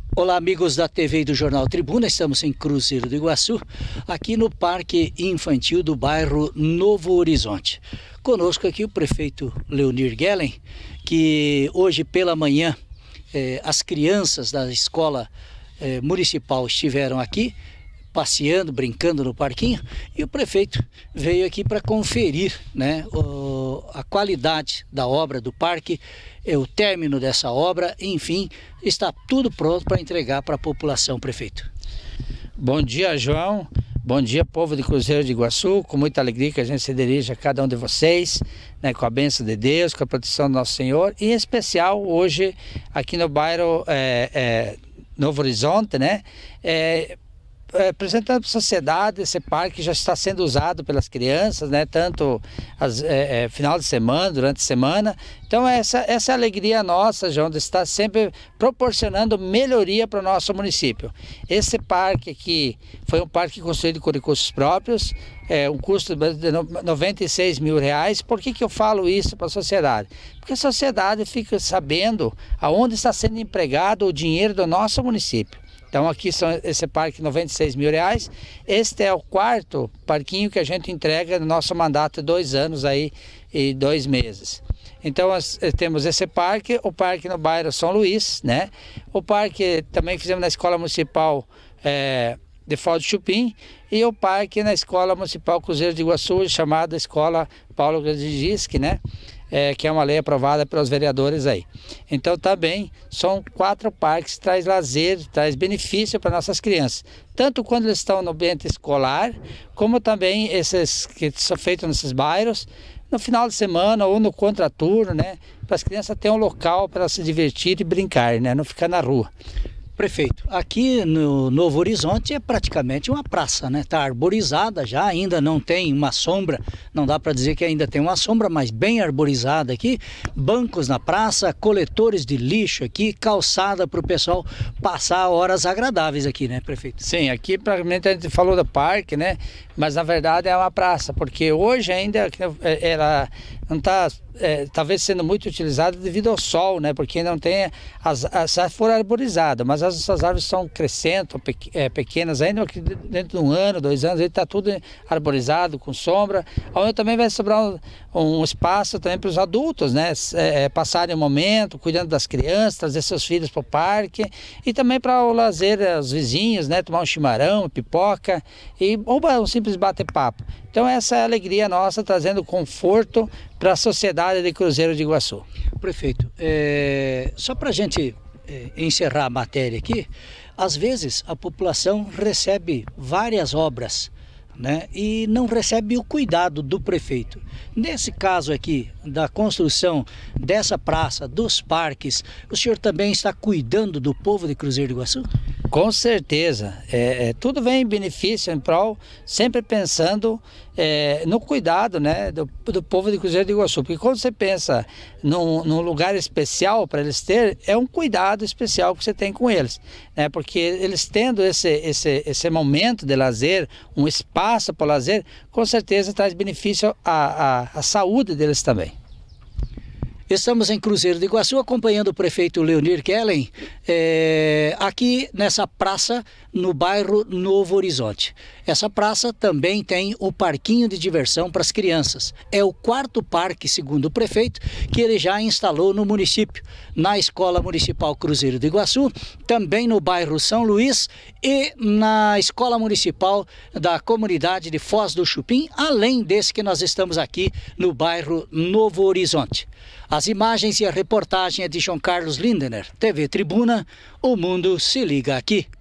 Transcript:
Olá, amigos da TV e do Jornal Tribuna, estamos em Cruzeiro do Iguaçu, aqui no Parque Infantil do bairro Novo Horizonte. Conosco aqui o prefeito Leonir Gellen, que hoje pela manhã as crianças da escola municipal estiveram aqui, passeando, brincando no parquinho, e o prefeito veio aqui para conferir, né, a qualidade da obra do parque, o término dessa obra, enfim, está tudo pronto para entregar para a população, prefeito. Bom dia, João. Bom dia, povo de Cruzeiro do Iguaçu. Com muita alegria que a gente se dirige a cada um de vocês, né, com a bênção de Deus, com a proteção do Nosso Senhor, e em especial hoje aqui no bairro Novo Horizonte, né, apresentando para a sociedade. Esse parque já está sendo usado pelas crianças, né? Tanto final de semana, durante a semana. Então essa é a alegria nossa, João, de estar sempre proporcionando melhoria para o nosso município. Esse parque aqui foi um parque construído com recursos próprios, um custo de R$96 mil. Por que eu falo isso para a sociedade? Porque a sociedade fica sabendo aonde está sendo empregado o dinheiro do nosso município. Então aqui são esse parque R$96 mil. Este é o quarto parquinho que a gente entrega no nosso mandato de 2 anos aí e 2 meses. Então temos esse parque, o parque no bairro São Luís, né? O parque também fizemos na escola municipal de Foz do Chupim, e o parque na escola municipal Cruzeiro do Iguaçu, chamada Escola Paulo Gradzinski, né? Que é uma lei aprovada pelos vereadores aí. Então também são 4 parques que traz lazer, traz benefício para nossas crianças, tanto quando eles estão no ambiente escolar, como também esses que são feitos nesses bairros, no final de semana ou no contraturno, né, para as crianças terem um local para se divertir e brincar, né, não ficar na rua. Prefeito, aqui no Novo Horizonte é praticamente uma praça, né? Está arborizada já, ainda não tem uma sombra, não dá para dizer que ainda tem uma sombra, mas bem arborizada aqui. Bancos na praça, coletores de lixo aqui, calçada para o pessoal passar horas agradáveis aqui, né, prefeito? Sim, aqui praticamente a gente falou do parque, né? Mas na verdade é uma praça, porque hoje ainda ela não está talvez sendo muito utilizada devido ao sol, né? Porque não tem as árvores foram arborizadas, mas essas árvores estão crescendo, pequenas ainda, dentro de 1 ano, 2 anos, está tudo arborizado, com sombra, onde também vai sobrar um espaço também para os adultos, né? Passarem um momento, cuidando das crianças, trazer seus filhos para o parque, e também para o lazer, os vizinhos, né? Tomar um chimarrão, pipoca, ou um simples bater-papo. Então essa é a alegria nossa, trazendo conforto para a sociedade de Cruzeiro do Iguaçu. Prefeito, só para a gente encerrar a matéria aqui, às vezes a população recebe várias obras, né, e não recebe o cuidado do prefeito. Nesse caso aqui, da construção dessa praça, dos parques, o senhor também está cuidando do povo de Cruzeiro do Iguaçu? Com certeza, tudo vem em benefício, em prol, sempre pensando no cuidado, né, do povo de Cruzeiro do Iguaçu, porque quando você pensa num lugar especial para eles terem, é um cuidado especial que você tem com eles, né, porque eles tendo esse momento de lazer, um espaço para lazer, com certeza traz benefício à saúde deles também. Estamos em Cruzeiro do Iguaçu acompanhando o prefeito Leonir Gellen aqui nessa praça no bairro Novo Horizonte. Essa praça também tem o parquinho de diversão para as crianças. É o 4º parque, segundo o prefeito, que ele já instalou no município, na Escola Municipal Cruzeiro do Iguaçu, também no bairro São Luís e na Escola Municipal da Comunidade de Foz do Chupim, além desse que nós estamos aqui no bairro Novo Horizonte. As imagens e a reportagem é de João Carlos Lindener, TV Tribuna, o mundo se liga aqui.